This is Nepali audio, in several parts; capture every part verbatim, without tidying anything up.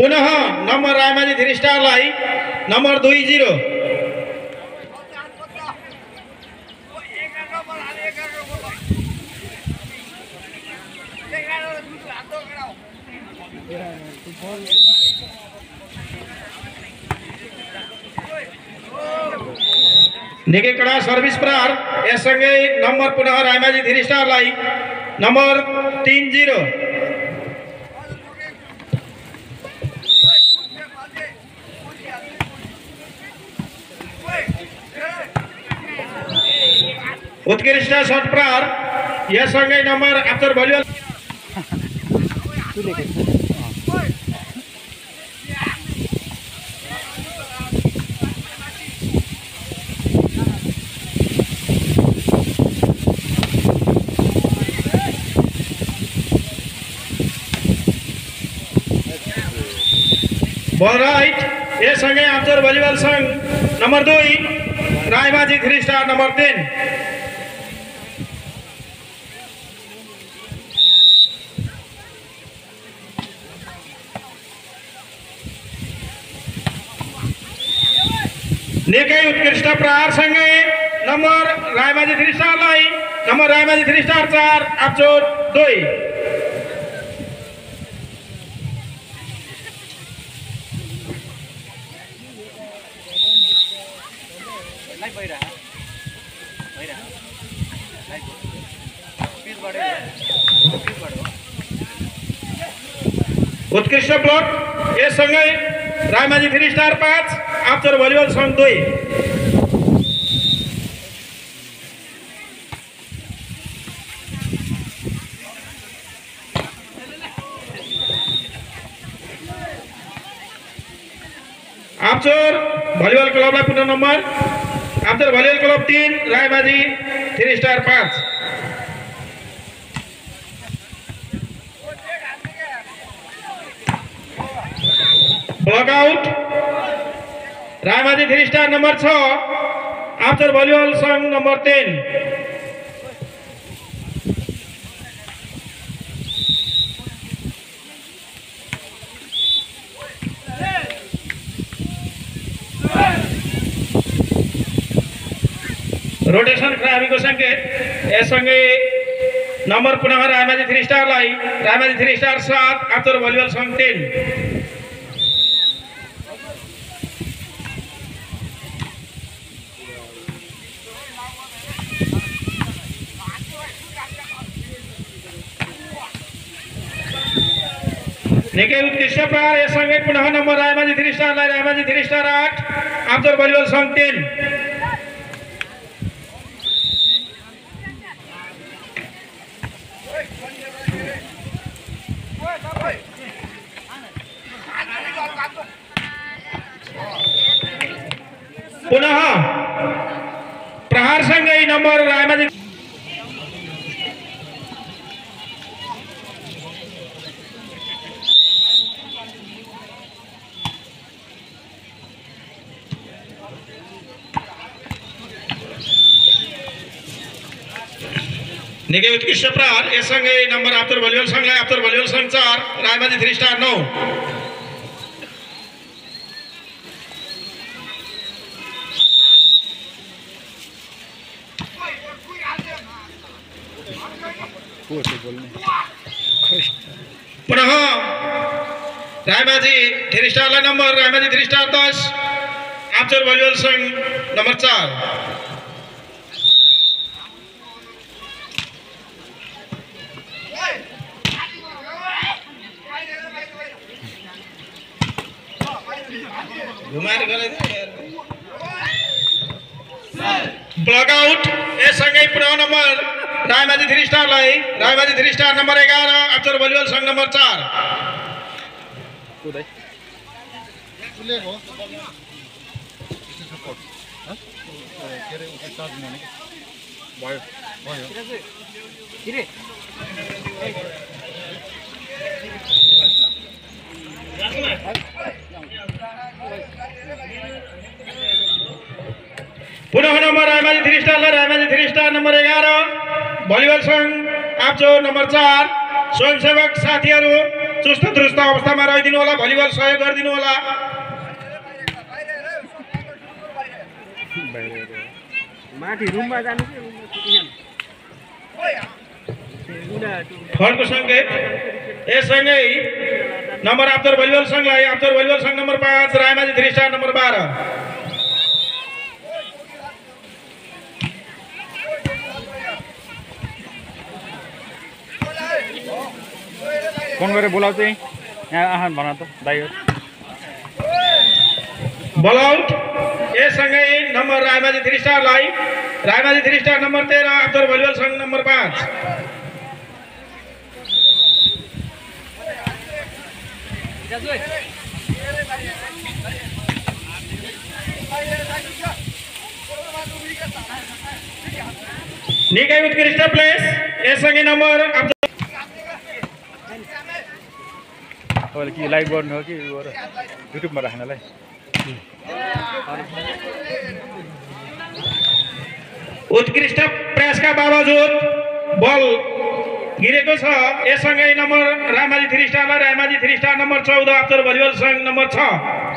पुनः नम्बर रायमाझी थ्री स्टारलाई नम्बर दुई जीरो निकै कडा सर्भिस प्रहार यससँगै नम्बर पुनः रायमाझी थ्री स्टारलाई नम्बर तीन जीरो उत्कृष्ट शट प्रहार यससँगै नम्बर आफ्टर भलिबल बल राइट यससँगै आफ्टर भलिबल संघ नम्बर दुई रायमाझी थ्री स्टार नम्बर तीन निकै उत्कृष्ट प्रहारसँगै नम्बर रायमाझी थ्री स्टारलाई नम्बर रायमाझी थ्री स्टार चार आपचोर दुई उत्कृष्ट ब्लक यससँगै रायमाझी थ्री स्टार पाँच आफ्टर भलिबल संघ दुई आफ्टर भलिबल क्लबलाई पुनः नम्बर आफ्टर भलिबल क्लब तीन रायमाझी थ्री स्टार पाँच block out Raimajhi three star number छ आफ्टर भलिबल संघ नंबर तीन रोटेशन खराबीको संकेत यससँगै नंबर पुनः रायमाझी थ्री स्टारलाई रायमाझी थ्री स्टार सात आफ्टर भलिबल संघ तीन निकै उत्कृष्ट प्रहार यससँगै पुनः नम्बर रायमाझी थ्री स्टारलाई रायमाझी थ्री स्टार आठ आफ्टर भलिबल संघ तीन पुनः प्रहारसँगै नम्बर रायमाझी निकै उत्कृष्ट प्रहार यससँगै नम्बर आफ्टर भलिबल संघलाई आफ्टर भलिबल संघ चार रायमाझी थ्री स्टार नौ पुनः रायमाझी थ्री स्टारलाई नम्बर रायमाझी थ्री स्टार दस आफ्टर भलिबल संघ नम्बर चार ब्लक आउट यससँगै पुनः नम्बर रायमाझी थ्री स्टारलाई रायमाझी थ्री स्टार नम्बर एघार आफ्टर भलिबल संघ नम्बर चार पुनः नम्बर रायमाझी थ्री स्टारलाई रायमाझी थ्री स्टार नम्बर एघार भलिबल संघ आपचोर नम्बर चार स्वयंसेवक साथीहरू चुस्त दुरुस्त अवस्थामा रहिदिनु होला, भलिबल सहयोग गरिदिनु होला। माथि रुममा जानु कि फलको सङ्केत यससँगै नम्बर आप्तर भलिबल सङ्घलाई आप्तर भलिबल सङ्घ नम्बर पाँच रायमाझी थ्री स्टार नम्बर बाह्र फोन गरेर बोलाउ चाहिँ यहाँ आहान भन त दाइ हो बल आउट। यससँगै नम्बर रायमाझी थ्री स्टारलाई रायमाझी थ्री स्टार नम्बर तेह्र आप्तर भलिबल सङ्घ नम्बर पाँच निकै उत्कृष्ट प्लेस। यससँगै नम्बर तपाईँले के लाइभ गर्नु हो कि युट्युबमा राख्नलाई उत्कृष्ट प्रयासका बावजुद बल गिरेको छ। यससँगै नम्बर रायमाझी थ्री स्टारलाई रायमाझी थ्री स्टार नम्बर चौध आप्तर भलिबल सङ्घ नम्बर छ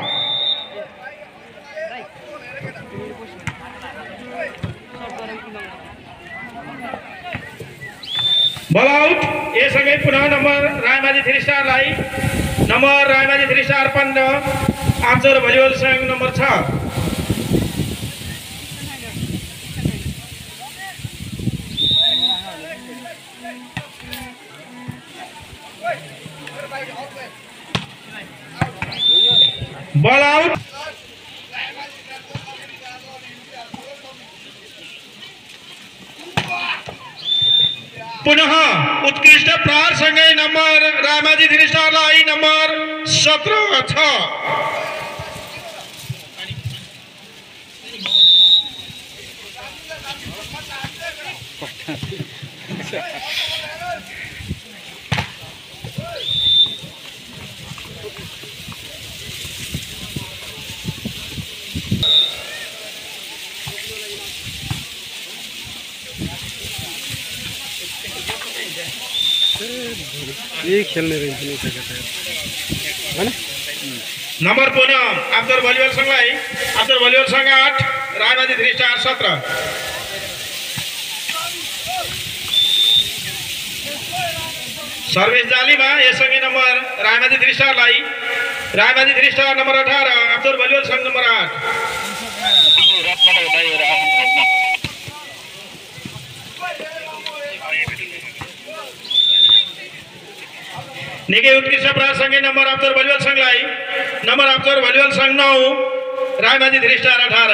बल आउट। यससँगै पुनः नम्बर रायमाझी थ्री स्टारलाई नम्बर रायमाझी थ्री स्टार पन्ध्र आप्तर भलिबल सङ्घ नम्बर छ बल आउट। पुनः उत्कृष्ट प्रहारसँगै नम्बर रायमाझी थ्री स्टारलाई नम्बर सत्र छ ये खेलने रहेछ नि हैन नम्बर पुनः आप्तर भलिबल सङ्घलाई आप्तर भलिबल सङ्घ आठ रायमाझी थ्री स्टार सत्र सर्भिस जालीमा। यससँगै नम्बर रायमाझी थ्री स्टारलाई रायमाझी थ्री स्टार नम्बर अठार आप्तर भलिबल सङ्घ नम्बर आठ निकै उत्कृष्ट प्रहारसँगै नम्बर आप्तर भलिबल सङ्घलाई नम्बर आप्तर भलिबल सङ्घ नौ रायमाझी थ्री स्टार अठार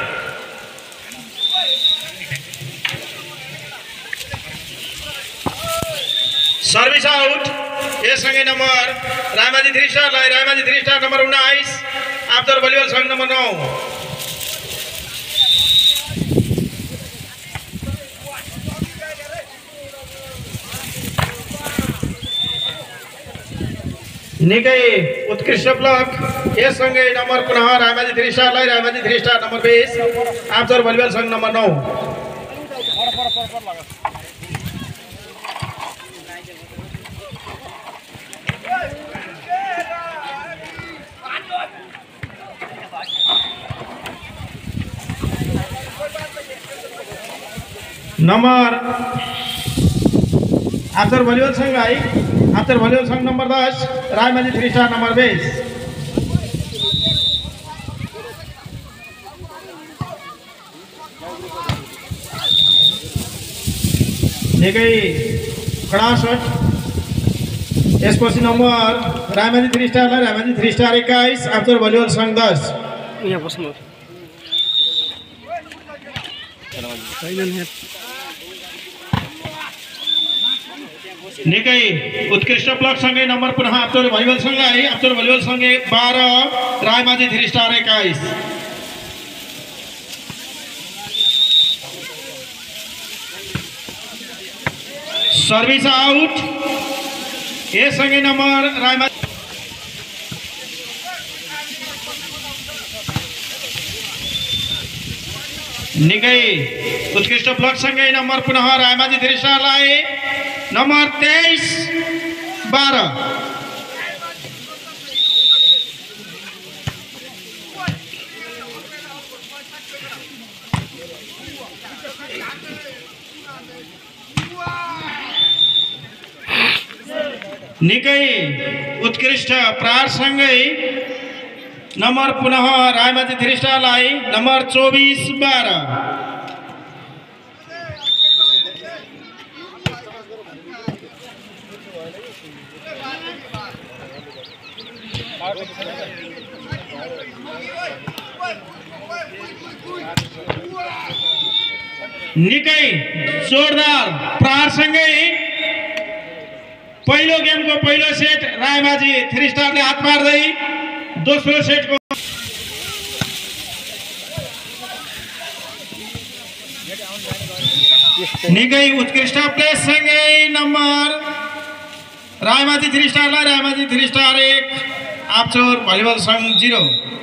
सर्भिस आउट। यससँगै नम्बर रायमाझी थ्री स्टारलाई रायमाझी थ्री स्टार नम्बर उन्नाइस आप्तर भलिबल सङ्घ नम्बर नौ निकै उत्कृष्ट ब्लक। यससँगै नम्बर पुनः रायमाझी थ्री स्टारलाई रायमाझी थ्री स्टार नम्बर बिस आप्तर भलिबल सङ्घ नम्बर नौ नम्बर आप्तर भलिबल सङ्घलाई आप्तर भलिबल सङ्घ नम्बर दस रायमाझी थ्री स्टार नम्बर बिस निकै कडा सट। यसपछि नम्बर रायमाझी थ्री स्टारलाई रायमाझी थ्री स्टार एक्काइस आप्तर भलिबल सङ्घ दस यहाँ बस्नु निकै उत्कृष्ट ब्लकसँगै नम्बर पुनः आप्तर भलिबल सङ्घलाई आप्तर भलिबल सङ्घ बाह्र रायमाझी थ्री स्टार एक्काइस सर्भिस आउट। यससँगै नम्बर रायमाझी निकै उत्कृष्ट ब्लकसँगै नम्बर पुनः रायमाझी थ्री स्टारलाई नम्बर तेइस बाह्र निकै उत्कृष्ट प्रहारसँगै नम्बर पुनः रायमाझी थ्री स्टारलाई नम्बर चौबीस बाह्र निकै जोरदार प्रहारसँगै पहिलो गेमको पहिलो सेट रायमाझी थ्री स्टारले हात मार्दै दोस्रो सेटको निकै उत्कृष्ट प्लेससँगै नम्बर रायमाझी थ्री स्टारलाई रायमाझी थ्री स्टार एक आपचौर भलिबल सङ्घ जिरो।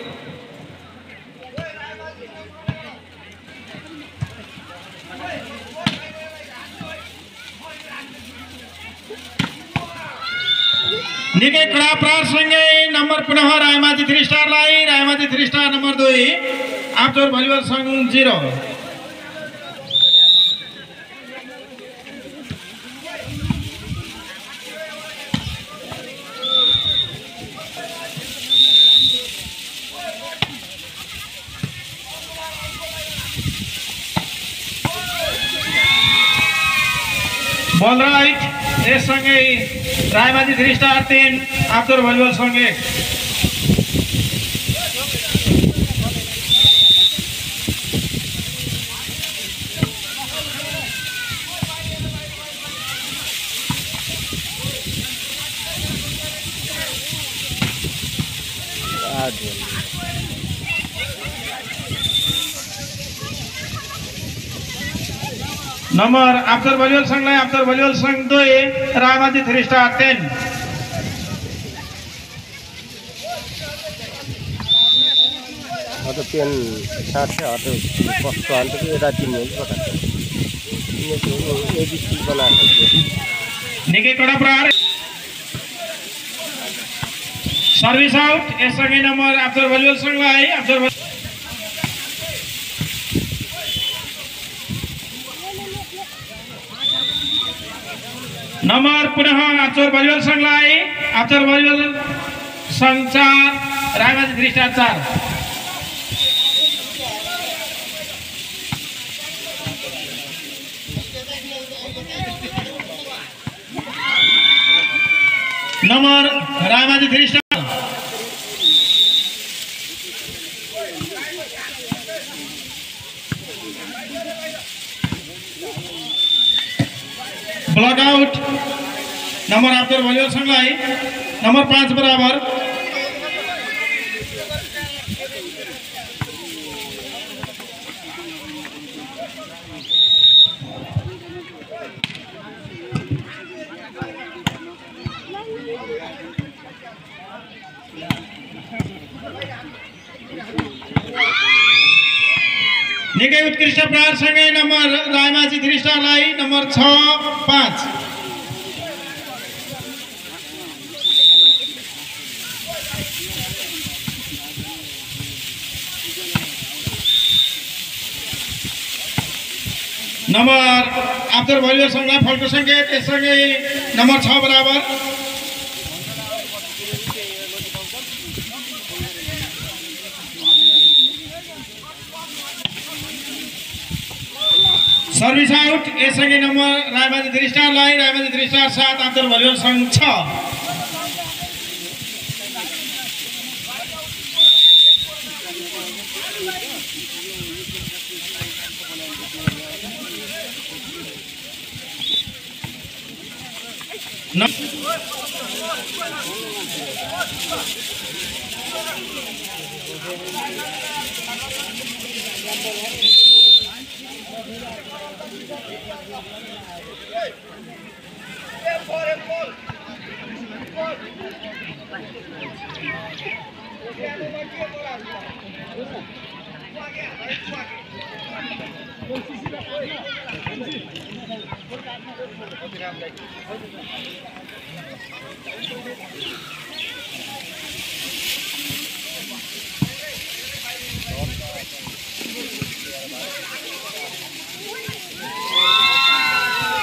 निकै कडा प्रहारसँगै नम्बर पुनः रायमाझी थ्री स्टारलाई रायमाझी थ्री स्टार नम्बर दुई आपचौर भलिबल सङ्घ जिरो। बल राइट यससँगै रायमाझी थ्री स्टार तीन आपचौर भलिबल सङ्घ एक। नम्बर आपचौर भलिबल सङ्घलाई आपचौर भलिबल सङ्घ दुई रायमाझी थ्री स्टार तीन। atau pian sate atau waktu antar itu ada tim yang juga kan ini tu A B C bana saja निकै कडा प्रहार सर्भिस आउट यससँगै नम्बर आपचौर भलिबल सङ्घलाई आपचौर नम्बर पुनः आपचौर भलिबल सङ्घलाई आपचौर भलिबल सङ्घ चार रायमाझी थ्री स्टार चार। Number Raimajhi three star block out number Apchaur volleyball सङ्घलाई नंबर पाँच बराबर। निकै उत्कृष्ट प्रहारसँगै नम्बर रायमाझी थ्री स्टारलाई नम्बर छ पाँच। नम्बर आपचौर भलिबल सङ्घलाई फलको सङ्केत यससँगै नम्बर छ बराबर। सर्भिस आउट यससँगै नम्बर रायमाझी थ्री स्टारलाई रायमाझी थ्री स्टार सात आपचौर भलिबल सङ्घ छ।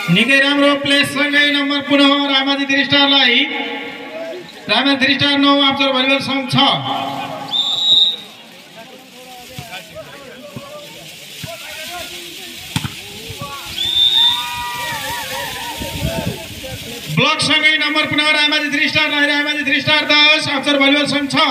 निकै राम्रो प्लेससँगै नम्बर पुनः रामाजी थ्री स्टारलाई रामाजी थ्री स्टार नौ अप्सर भलिबल सङ्घ छ। ब्लकसँगै नम्बर पुनः रामाजी थ्री स्टारलाई रामाजी थ्री स्टार दस अप्सर भलिबल सङ्घ छ।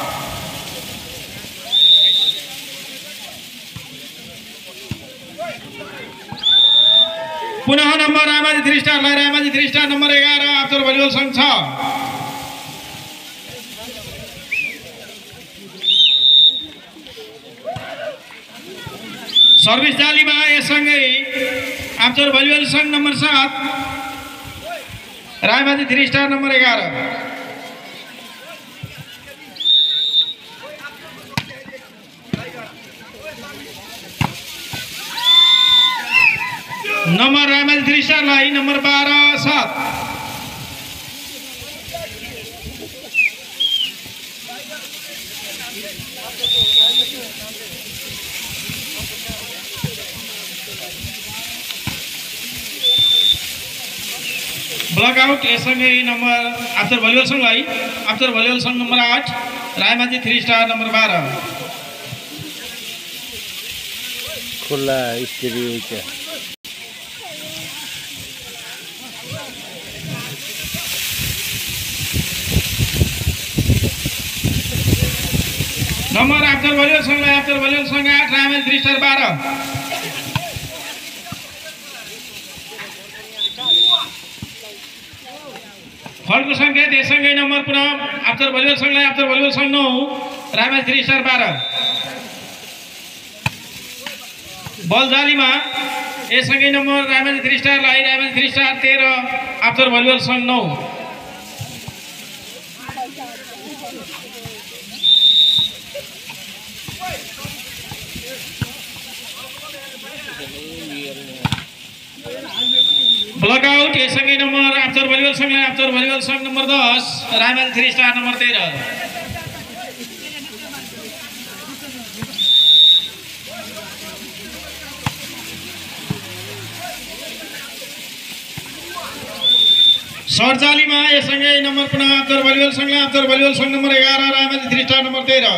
पुनः नम्बर रामाजी थ्री स्टारलाई रामाजी थ्री स्टार नम्बर एघार अप्सर भलिबल सङ्घ छ। सर्भिस जालीमा यससँगै अप्सर भलिबल सङ्घ नम्बर सात रामाजी थ्री स्टार नम्बर एघार। नम्बर रामाजी थ्री स्टारलाई नम्बर बाह्र सात। ब्लकआउट यससँगै नम्बर अप्सर भलिबल सङ्घलाई अप्सर भलिबल सङ्घ नम्बर आठ रामाजी थ्री स्टार नम्बर बाह्र। खुला स्टेडियम नम्बर अप्सर भलिबल सङ्घलाई अप्सर भलिबल सङ्घ आठ रामाजी थ्री स्टार बाह्र। फलको सङ्केत यससँगै नम्बर पुनः अप्सर भलिबल सङ्घलाई अप्सर भलिबल सङ्घ नौ रामाजी थ्री स्टार बाह्र। बल जालीमा यससँगै नम्बर रामाजी थ्री स्टारलाई रामाजी थ्री स्टार तेह्र अप्सर भलिबल सङ्घ नौ। ब्लकआउट यससँगै नम्बर अप्सर भलिबल सङ्घलाई अप्सर भलिबल सङ्घ नम्बर दस रामाजी थ्री स्टार नम्बर तेह्र। सडचालीमा यससँगै नम्बर पुनः अप्सर भलिबल सङ्घलाई अप्सर भलिबल सङ्घ नम्बर एघार रामाजी थ्री स्टार नम्बर तेह्र।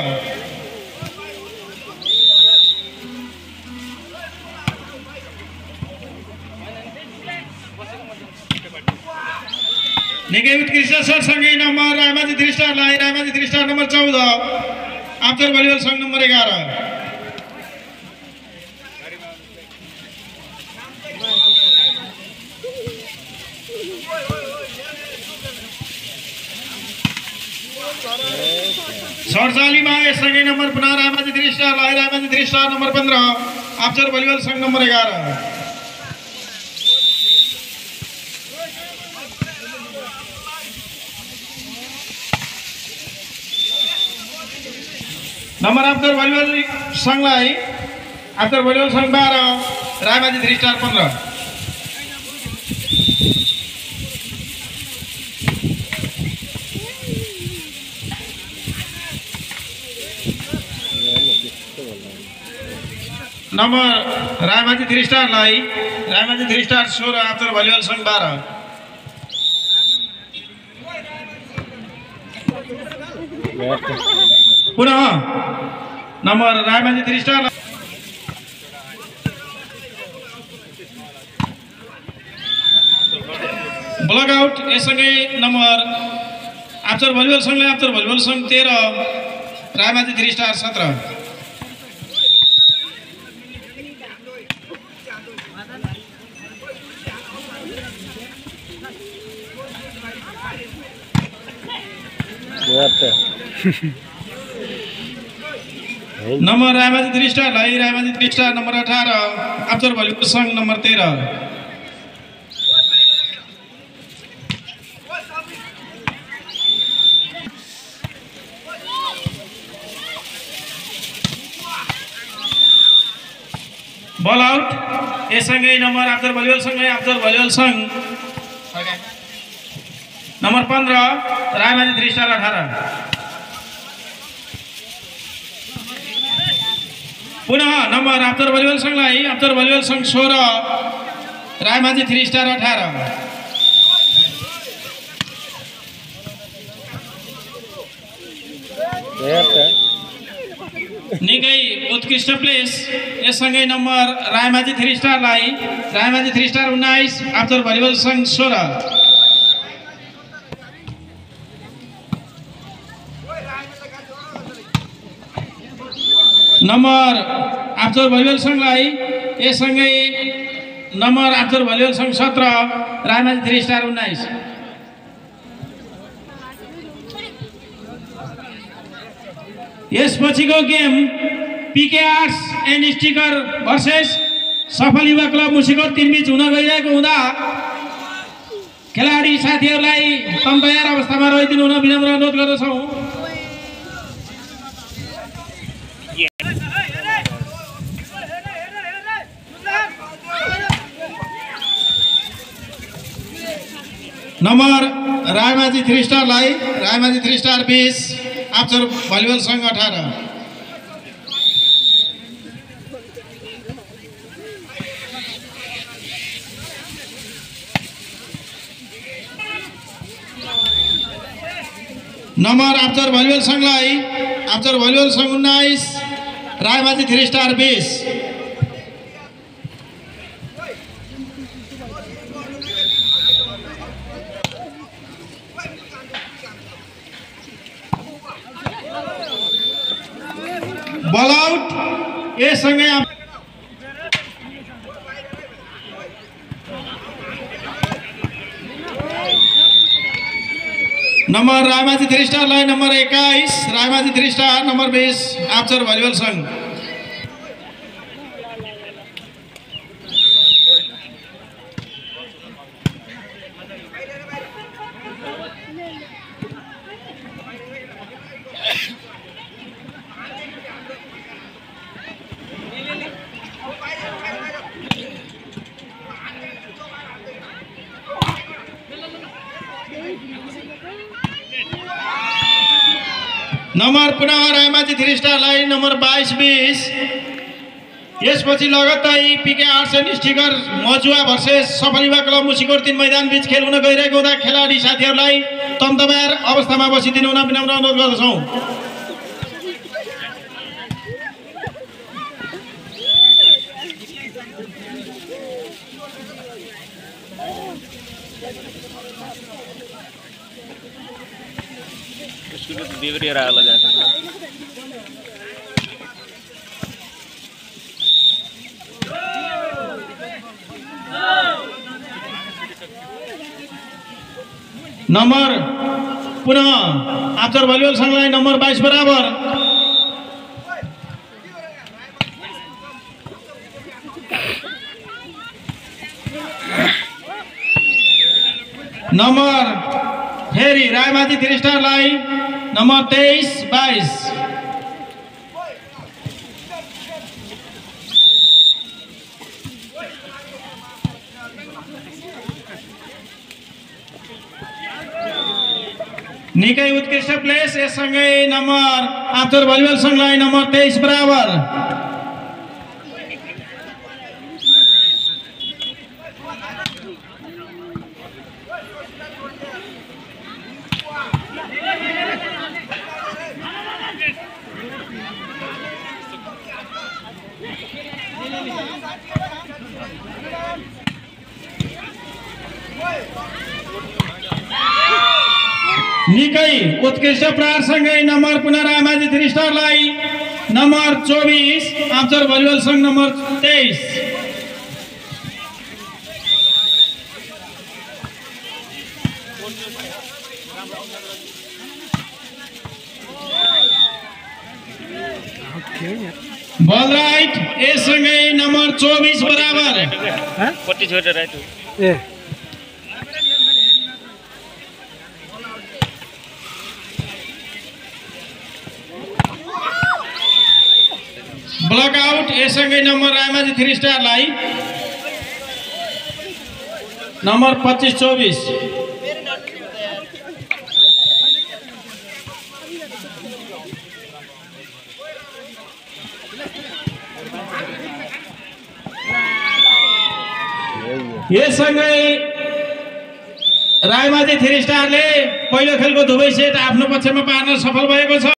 निकै उत्कृष्ट सरसँगै नम्बर रामाजी थ्री स्टारलाई रामाजी थ्री स्टार नम्बर चौध अप्सर भलिबल सङ्घ नम्बर एघार। सडचालीमा यससँगै नम्बर पुनः रामाजी थ्री स्टारलाई रामाजी थ्री स्टार नम्बर पन्ध्र अप्सर भलिबल सङ्घ नम्बर एघार। नम्बर अप्सर भलिबल सङ्घलाई अप्सर भलिबल सङ्घ बाह्र रामाजी थ्री स्टार पन्ध्र। नम्बर रामाजी थ्री स्टारलाई रामाजी थ्री स्टार सोह्र अप्सर भलिबल सङ्घ बाह्र। पुनः number Raimajhi three star block out यससँगै नम्बर अप्सर भलिबल सङ्घलाई अप्सर भलिबल सङ्घ तेह्र रामाजी थ्री स्टार सत्र। नम्बर रामाजी थ्री स्टारलाई रामाजी थ्री स्टार नम्बर अठार अप्सर भलिबल सङ्घ नम्बर तेह्र। बल आउट यससँगै नम्बर अप्सर भलिबल सङ्घलाई अप्सर भलिबल सङ्घ नम्बर पन्ध्र रामाजी थ्री स्टार अठार। पुनः नम्बर अप्सर भलिबल सङ्घलाई अप्सर भलिबल सङ्घ सोह्र रायमाझी थ्री स्टार अठारह। निकै उत्कृष्ट प्लेस यससँगै नम्बर रायमाझी थ्री स्टारलाई रायमाझी थ्री स्टार उन्नाइस आप्तर भलिबल सङ्घ सोह्र। नम्बर आप्तर भलिबल सङ्घलाई यससँगै नम्बर आप्तर भलिबल सङ्घ सत्र रायमाझी थ्री स्टार उन्नाइस। यसपछिको game PK arts and sticker versus सफल युवा क्लब मुसिकोट तीन बीच हुन गइरहेको हुँदा खेलाडी साथीहरूलाई तम तयार अवस्थामा रहिदिनु हुन विनम्र अनुरोध गर्दछौँ। नम्बर रायमाझी थ्री स्टारलाई रायमाझी थ्री स्टार बीस आप्तर भलिबल सङ्घ अठारह। नम्बर आप्तर भलिबल सङ्घलाई आप्तर भलिबल सङ्घ उन्नाइस रायमाझी थ्री स्टार बीस। बल आउट यससँगै नम्बर रायमाझी थ्री स्टारलाई नम्बर एक्काइस रायमाझी थ्री स्टार नम्बर बीस आप्तर भलिबल सङ्घ। नम्बर पुनः रायमाझी थ्री स्टारलाई नम्बर बाइस बीस। यसपछि लगत्तै PK arts and sticker Majuwa versus सफल युवा क्लब मुसिकोट तीन मैदान बीच खेल हुन गइरहेको हुँदा खेलाडी साथीहरूलाई तमतमार अवस्थामा बसिदिनु हुन विनम्र अनुरोध गर्दछौँ। बिग्रिएर आला जान्छ। नम्बर पुनः आप्तर भलिबल सङ्घलाई नम्बर बाइस बराबर। नम्बर फेरि रायमाझी थ्री स्टारलाई नम्बर तेइस बाइस। निकै उत्कृष्ट प्लेस यससँगै नम्बर आप्तर भलिबल सङ्घलाई नम्बर तेइस बराबर। निकै उत्कृष्ट प्रहारसँगै नम्बर पुनः रायमाझी थ्री स्टारलाई नम्बर चौबिस आप्तर भलिबल सङ्घ नम्बर तेइस। बल राइट यससँगै नम्बर चौबिस बराबर। पट्टी छोडेर राइट ए ब्लक आउट यससँगै नम्बर रायमाझी थ्री स्टारलाई नम्बर पच्चिस चौबिस। यससँगै रायमाझी थ्री स्टारले पहिलो खेलको दुवै सेट आफ्नो पक्षमा पार्न सफल भएको छ।